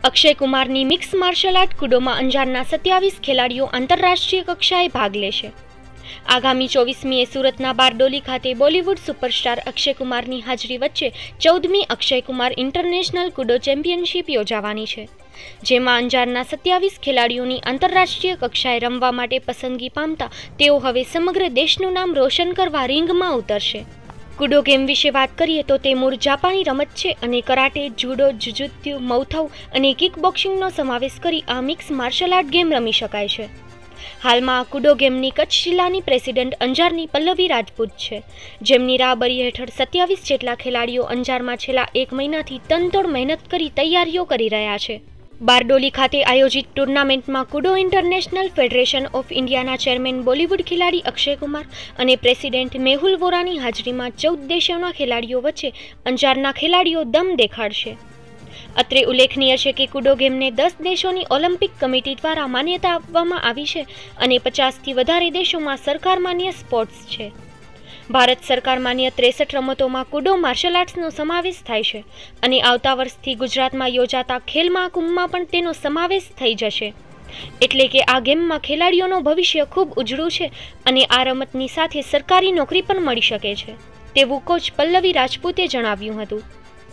અક્ષય કુમારની mix martial art કુડોમાં અંજારના 27 ખેલાડીઓ આંતરરાષ્ટ્રીય કક્ષાએ ભાગ લેશે। આગામી 24મીએ સુરતના બારડોલી ખાતે બોલિવૂડ સુપરસ્ટાર અક્ષય કુમારની હાજરી વચ્ચે 14મી Akshay Kumar international kudo championship યોજાવાની છે, જેમાં અંજારના 27 ખેલાડીઓની આંતરરાષ્ટ્રીય કક્ષાએ રમવા માટે પસંદગી પામતા તેઓ હવે સમગ્ર દેશનું નામ રોશન કરવા રિંગમાં ઉતરશે। કુડો ગેમ વિશે વાત કરીએ તો તે મૂળ જાપાની રમત છે અને કરાટે, જુડો, જુજુત્સુ, મૌથાઉ અને કિક બોક્સિંગનો સમાવેશ કરી આ મિક્સ માર્શલ આર્ટ ગેમ રમી શકાય છે। હાલમાં આ કુડો ગેમની કચ્છ જિલ્લાની પ્રેસિડેન્ટ અંજારની પલ્લવી રાજપૂત છે, જેમની રાહબરી હેઠળ 27 જેટલા ખેલાડીઓ અંજારમાં છેલ્લા 1 મહિનાથી તનતોડ મહેનત કરી તૈયારીઓ કરી રહ્યા છે। બારડોલી ખાતે આયોજિત ટુર્નામેન્ટમાં કુડો ઇન્ટરનેશનલ ફેડરેશન ઓફ ઇન્ડિયાના ચેરમેન બોલિવૂડ ખેલાડી અક્ષય કુમાર અને પ્રેસિડેન્ટ મેહુલ વોરાની હાજરીમાં 14 દેશોના ખેલાડીઓ વચ્ચે અંજારના ખેલાડીઓ દમ દેખાડશે। અત્રે ઉલ્લેખનીય છે કે કુડો ગેમને 10 દેશોની ઓલિમ્પિક કમિટી દ્વારા માન્યતા આપવામાં આવી છે અને 50થી વધારે દેશોમાં સરકાર માન્ય સ્પોર્ટ્સ છે। ભારત સરકાર માન્ય 63 રમતોમાં કુડો માર્શલ આર્ટ્સનો સમાવેશ થાય છે અને આવતા વર્ષથી ગુજરાતમાં યોજાતા ખેલ મહાકુંભમાં પણ તેનો સમાવેશ થઈ જશે। એટલે કે આ ગેમમાં ખેલાડીઓનું ભવિષ્ય ખૂબ ઉજળું છે અને આ રમતની સાથે સરકારી નોકરી પણ મળી શકે છે, તેવું કોચ પલ્લવી રાજપૂતે જણાવ્યું હતું।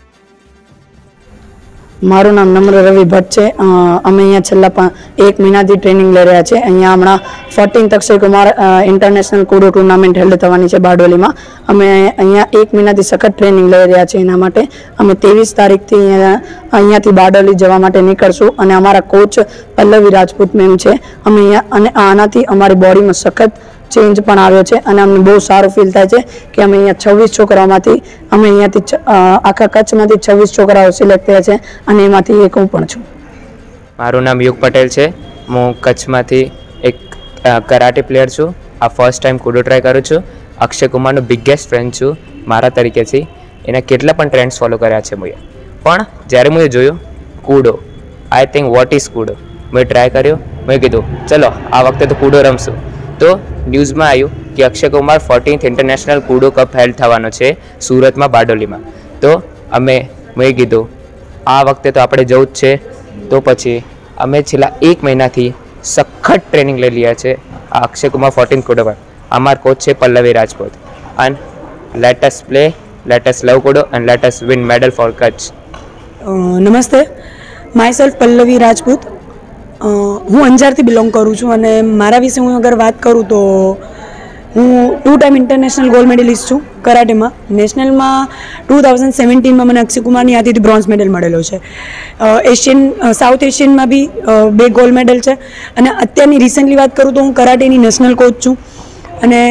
મારું નામ નમ્ર રવિ ભટ્ટ છે। અમે અહીંયા છેલ્લા 1 મહિનાથી ટ્રેનિંગ લઈ રહ્યા છે। અહીંયા હમણાં 14th Akshay Kumar international kudo tournament held થવાની છે બારડોલીમાં। અમે અહીંયા 1 મહિનાથી સખત ટ્રેનિંગ લઈ રહ્યા છીએ। એના માટે અમે 23 તારીખથી અહીંયાથી બારડોલી જવા માટે નીકળશું અને અમારા કોચ પલ્લવી રાજપૂત મેમ છે। અમે અહીંયા અને આનાથી અમારી બોડીમાં સખત ચેન્જ પણ આવ્યો છે અને અમને બહુ સારું ફીલ થાય છે કે અમે અહીંયા 26 છોકરાઓમાંથી અમે અહીંયાથી આખા કચ્છમાંથી 26 છોકરાઓ સિલેક્ટ થયા છે અને એમાંથી એક હું પણ છું। મારું નામ યુગ પટેલ છે। હું કચ્છમાંથી એક કરાટે પ્લેયર છું। આ ફર્સ્ટ ટાઈમ કુડો ટ્રાય કરું છું। અક્ષય કુમારનો બિગેસ્ટ ફ્રેન્ડ છું મારા તરીકેથી। એના કેટલા પણ ટ્રેન્ડ્સ ફોલો કર્યા છે મેં, પણ જ્યારે મેં જોયું kudo, I think what is kudo, મેં ટ્રાય કર્યો। મેં કીધું ચલો આ વખતે તો કુડો રમશું। તો ન્યૂઝમાં આવ્યું કે Akshay Kumar 14th international kudo cup held થવાનો છે સુરતમાં બારડોલીમાં। તો મેં કીધું આ વખતે તો આપણે જવું જ છે। તો પછી અમે છેલ્લા 1 મહિનાથી સખત ટ્રેનિંગ લઈ રહ્યા છે આ અક્ષય કુમાર 14th કુડો પર। અમારા કોચ છે Pallavi Rajput. And let us play, let us love kudo and let us win medal for Kutch. નમસ્તે, માય સેલ્ફ પલ્લવી રાજપૂત। હું અંજારથી બિલોંગ કરું છું અને મારા વિશે હું અગર વાત કરું તો હું 2 ટાઈમ ઇન્ટરનેશનલ ગોલ્ડ મેડલિસ્ટ છું કરાટેમાં। નેશનલમાં 2017માં મને અક્ષય કુમારની હાથેથી બ્રોન્ઝ મેડલ મળેલો છે। સાઉથ એશિયનમાં બી 2 ગોલ્ડ મેડલ છે અને અત્યારની રિસેન્ટલી વાત કરું તો હું કરાટેની નેશનલ કોચ છું અને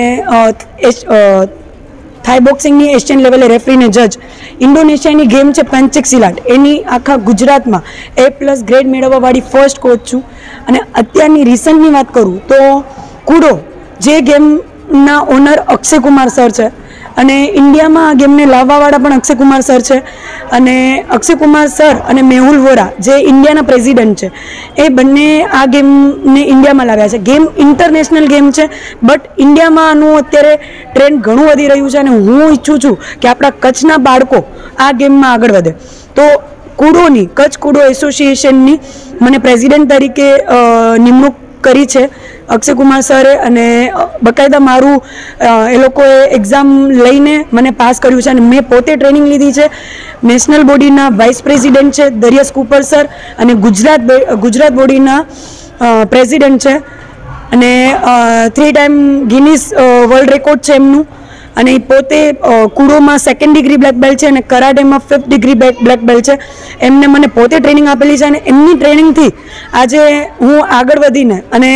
થાઈ બોક્સિંગની એશિયન લેવલે રેફરીને જજ। ઇન્ડોનેશિયાની ગેમ છે પંચેક સિલાટ, એની આખા ગુજરાતમાં A+ ગ્રેડ મેળવવાવાળી ફર્સ્ટ કોચ છું। અને અત્યારની રિસન્ટની વાત કરું તો કુડો જે ગેમના ઓનર અક્ષય કુમાર સર છે અને ઇન્ડિયામાં આ ગેમને લાવવાવાળા પણ અક્ષય કુમાર સર છે અને અક્ષય કુમાર સર અને મેહુલ વોરા જે ઇન્ડિયાના પ્રેસિડેન્ટ છે એ બંને આ ગેમને ઇન્ડિયામાં લાવ્યા છે। ગેમ ઇન્ટરનેશનલ ગેમ છે બટ ઇન્ડિયામાં આનું અત્યારે ટ્રેન્ડ ઘણું વધી રહ્યું છે અને હું ઈચ્છું છું કે આપણા કચ્છના બાળકો આ ગેમમાં આગળ વધે। તો કુડોની કચ્છ કુડો એસોસિએશનની મને પ્રેસિડેન્ટ તરીકે નિમણૂક કરી છે અક્ષય કુમાર સરે અને બકાયદા મારું એ લોકોએ એક્ઝામ લઈને મને પાસ કર્યું છે અને મેં પોતે ટ્રેનિંગ લીધી છે। નેશનલ બોડીના વાઇસ પ્રેસિડેન્ટ છે દરિયસ કુપર સર અને ગુજરાત બોડીના પ્રેસિડેન્ટ છે અને 3 ટાઈમ ગિનીસ વર્લ્ડ રેકોર્ડ છે એમનું અને એ પોતે કુડોમાં 2nd ડિગ્રી બ્લેક બેલ્ટ છે અને કરાટેમાં 5th ડિગ્રી બ્લેક બેલ્ટ છે। એમને મને પોતે ટ્રેનિંગ આપેલી છે અને એમની ટ્રેનિંગથી આજે હું આગળ વધીને અને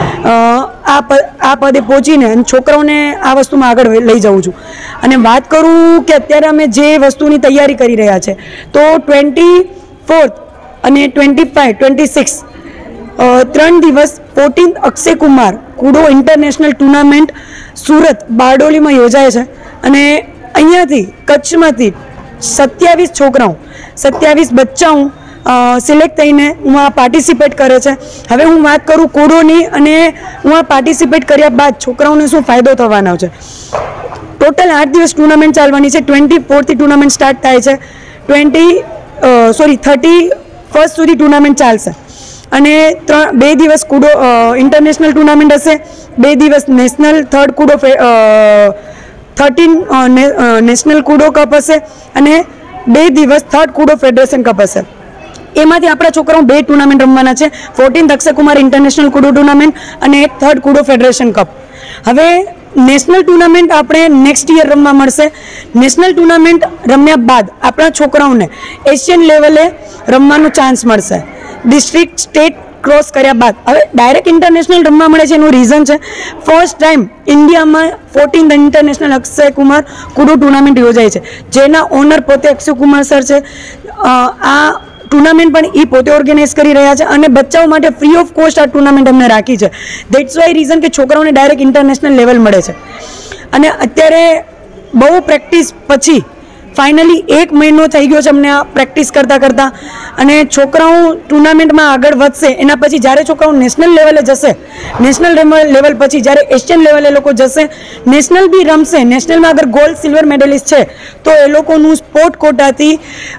આ પદે પહોંચીને અને છોકરાઓને આ વસ્તુમાં આગળ લઈ જાઉં છું। અને વાત કરું કે અત્યારે અમે જે વસ્તુની તૈયારી કરી રહ્યા છે તો 24th અને 25, 26 3 દિવસ 14th Akshay Kumar kudo international tournament Surat બારડોલીમાં યોજાય છે અને અહીંયાથી કચ્છમાંથી 27 છોકરાઓ 27 બચ્ચાઓ સિલેક્ટ થઈને હું આ પાર્ટિસિપેટ કરે છે। હવે હું વાત કરું કુડોની અને હું આ પાર્ટિસિપેટ કર્યા બાદ છોકરાઓને શું ફાયદો થવાનો છે। ટોટલ 8 દિવસ ટુર્નામેન્ટ ચાલવાની છે। 24થી ટુર્નામેન્ટ સ્ટાર્ટ થાય છે, 30 1 સુધી ટુર્નામેન્ટ ચાલશે અને 2 દિવસ કુડો ઇન્ટરનેશનલ ટુર્નામેન્ટ હશે, 2 દિવસ national third kudo 13 national kudo cup હશે અને 2 દિવસ થર્ડ કુડો ફેડરેશન કપ હશે. એમાંથી આપણા છોકરાઓ 2 ટુર્નામેન્ટ રમવાના છે, 14th Akshay Kumar international kudo tournament અને એક થર્ડ કુડો ફેડરેશન કપ. હવે નેશનલ ટુર્નામેન્ટ આપણે નેક્સ્ટ યર રમવા મળશે. નેશનલ ટુર્નામેન્ટ રમ્યા બાદ આપણા છોકરાઓને એશિયન લેવલે રમવાનો ચાન્સ મળશે. ડિસ્ટ્રિક્ટ સ્ટેટ ક્રોસ કર્યા બાદ હવે ડાયરેક્ટ ઇન્ટરનેશનલ રમવા મળે છે. એનું રીઝન છે ફર્સ્ટ ટાઈમ ઇન્ડિયામાં 14th ઇન્ટરનેશનલ અક્ષયકુમાર કુડો ટુર્નામેન્ટ યોજાય છે, જેના ઓનર પોતે અક્ષયકુમાર સર છે. આ ટુર્નામેન્ટ પણ એ પોતે ઓર્ગેનાઇઝ કરી રહ્યા છે અને બચ્ચાઓ માટે ફ્રી ઓફ કોસ્ટ આ ટુર્નામેન્ટ અમને રાખી છે. દેટ્સ વાય રીઝન કે છોકરાઓને ડાયરેક્ટ ઇન્ટરનેશનલ લેવલ મળે છે. અને અત્યારે બહુ પ્રેક્ટિસ પછી ફાઇનલી 1 મહિનો થઈ ગયો છે અમને આ પ્રેક્ટિસ કરતાં અને છોકરાઓ ટુર્નામેન્ટમાં આગળ વધશે. એના પછી જ્યારે છોકરાઓ નેશનલ લેવલે જશે, નેશનલ લેવલ પછી જ્યારે એશિયન લેવલે લોકો જશે, નેશનલ બી રમશે, નેશનલમાં અગર ગોલ્ડ સિલ્વર મેડલિસ્ટ છે તો એ લોકોનું સ્પોર્ટ કોટાથી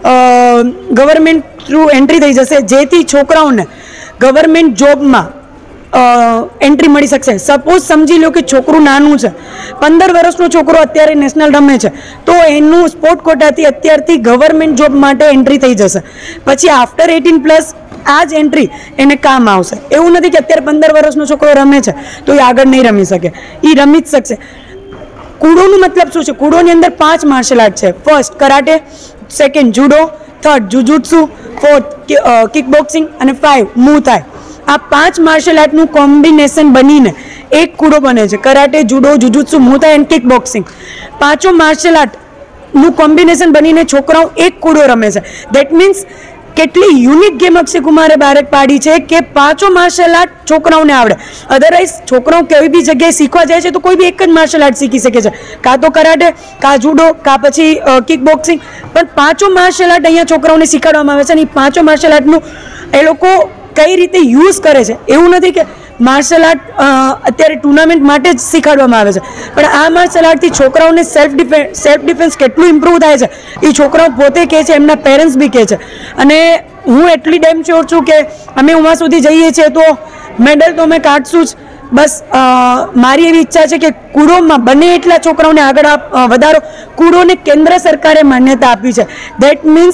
ગવર્મેન્ટ થ્રુ એન્ટ્રી થઈ જશે, જેથી છોકરાઓને ગવર્મેન્ટ જોબમાં એન્ટ્રી મળી શકશે. સપોઝ સમજી લો કે છોકરું નાનું છે, 15 વર્ષનો છોકરો અત્યારે નેશનલ રમે છે, તો એનું સ્પોર્ટ કોટાથી અત્યારથી ગવર્મેન્ટ જોબ માટે એન્ટ્રી થઈ જશે. પછી આફ્ટર 18+ આ જ એન્ટ્રી એને કામ આવશે. એવું નથી કે અત્યારે 15 વર્ષનો છોકરો રમે છે તો એ આગળ નહીં રમી શકે, એ રમી જ શકશે. કુડોનું મતલબ શું છે? કુડોની અંદર 5 માર્શલ આર્ટ છે. First karate, second judo, third jujutsu, fourth kick boxing અને 5 મૂ થાય. આ 5 માર્શલ આર્ટનું કોમ્બિનેશન બનીને એક કુડો બને છે. કરાટે, જુડો, જુજુત્સુ, મૂ થાય અને કિક બોક્સિંગ, 5 માર્શલ આર્ટનું કોમ્બિનેશન બનીને છોકરાઓ એક કુડો રમે છે. દેટ મીન્સ કેટલી યુનિક ગેમ અક્ષયકુમારે બહાર પાડી છે કે 5 માર્શલ આર્ટ છોકરાઓને આવડે. અધરવાઇઝ છોકરાઓ કોઈ બી જગ્યાએ શીખવા જાય છે તો કોઈ બી એક જ માર્શલ આર્ટ શીખી શકે છે, કાં તો કરાટે, કાં જુડો, કાં પછી કિક બોક્સિંગ. પણ 5 માર્શલ આર્ટ અહીંયા છોકરાઓને શીખવાડવામાં આવે છે અને એ 5 માર્શલ આર્ટનું એ લોકો કઈ રીતે યુઝ કરે છે. એવું નથી કે માર્શલ આર્ટ અત્યારે ટુર્નામેન્ટ માટે જ શીખવાડવામાં આવે છે, પણ આ માર્શલ આર્ટથી છોકરાઓને સેલ્ફ ડિફેન્સ કેટલું ઇમ્પ્રૂવ થાય છે એ છોકરાઓ પોતે કહે છે, એમના પેરેન્ટ્સ બી કહે છે. અને હું એટલી ડેમ શ્યોર છું કે અમે ઉમાં સુધી જઈએ છીએ તો મેડલ તો અમે કાઢશું જ. બસ મારી એવી ઈચ્છા છે કે કુડોમાં બને એટલા છોકરાઓને આગળ વધારો. કુડોને કેન્દ્ર સરકારે માન્યતા આપી છે. That means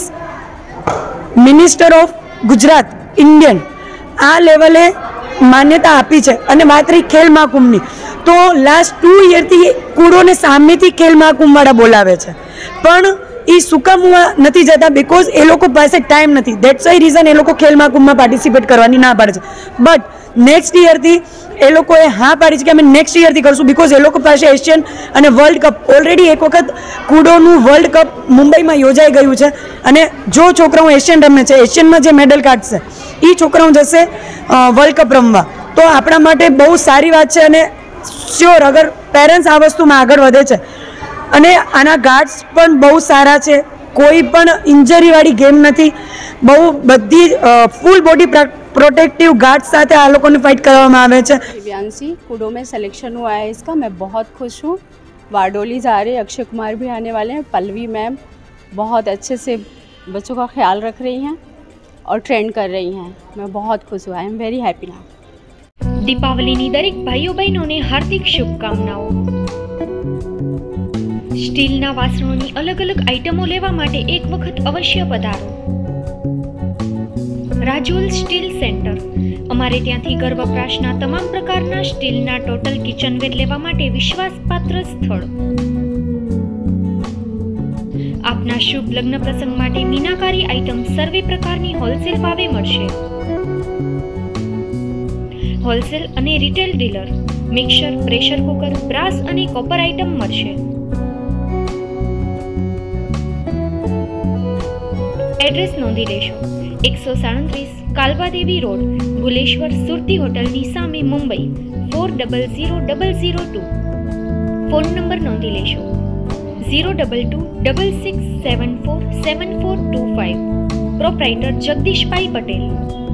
minister of Gujarat Indian આ લેવલે માન્યતા આપી છે. અને વાત રહી ખેલ મહાકુંભની, તો લાસ્ટ 2 યરથી કુડોને સામેથી ખેલ મહાકુંભવાળા બોલાવે છે, પણ એ શું કામ નથી જતા? બિકોઝ એ લોકો પાસે ટાઈમ નથી. દેટ્સ વાય રીઝન એ લોકો ખેલ મહાકુંભમાં પાર્ટિસિપેટ કરવાની ના પાડે છે. બટ નેક્સ્ટ યરથી એ લોકોએ હા પાડી છે કે અમે નેક્સ્ટ યરથી કરશું, બિકોઝ એ લોકો પાસે એશિયન અને વર્લ્ડ કપ ઓલરેડી એક વખત કુડોનું વર્લ્ડ કપ મુંબઈમાં યોજાઈ ગયું છે. અને જો છોકરાઓ એશિયન રમે છે, એશિયનમાં જે મેડલ કાઢશે એ છોકરાઓ જશે વર્લ્ડ કપ રમવા. તો આપણા માટે બહુ સારી વાત છે અને શ્યોર અગર પેરેન્ટ્સ આ વસ્તુમાં આગળ વધે છે અને આના ગાર્ડ્સ પણ બહુ સારા છે, કોઈ પણ ઇન્જરીવાળી ગેમ નથી, બહુ બધી ફૂલ બોડી प्रोटेक्टिव गार्ड साथ आ लोगों ने फाइट करवाना आवे छे। दिव्यांशी कूडो में सिलेक्शन हुआ है इसका, मैं बहुत खुश हूँ। वारडोली जा रहे, अक्षय कुमार भी आने वाले हैं, पल्लवी मैम बहुत अच्छे से बच्चों का ख्याल रख रही हैं और ट्रेंड कर रही हैं। मैं बहुत खुश हुआ, I am very happy now. दीपावलीनी दरेक भाईओ बहनोने हार्दिक शुभकामनाओं। स्टीलना वासणोनी अलग अलग आइटमों लेवा माटे एक वखत अवश्य पधारो। राजोल स्टील सेंटर अमारे त्यांथी घर वपराशना तमाम प्रकारना स्टीलना टोटल किचनवेर लेवा माटे विश्वासपात्र स्थळ। आपना शुभ लग्न प्रसंग माटे मीनाकारी आइटम सर्वे प्रकारनी होलसेल भावे मळशे। होलसेल अने retail dealer mixer, pressure cooker, brass अने कॉपर आइटम मळशे। एड्रेस नोंधी लेशो 137 कालबादेवी रोड, भुलेश्वर सुरती होटलनी सामे, मुंबई 400002। फोन नंबर नोंधी लेशो 02266747425। प्रोप्राइटर जगदीश भाई पटेल।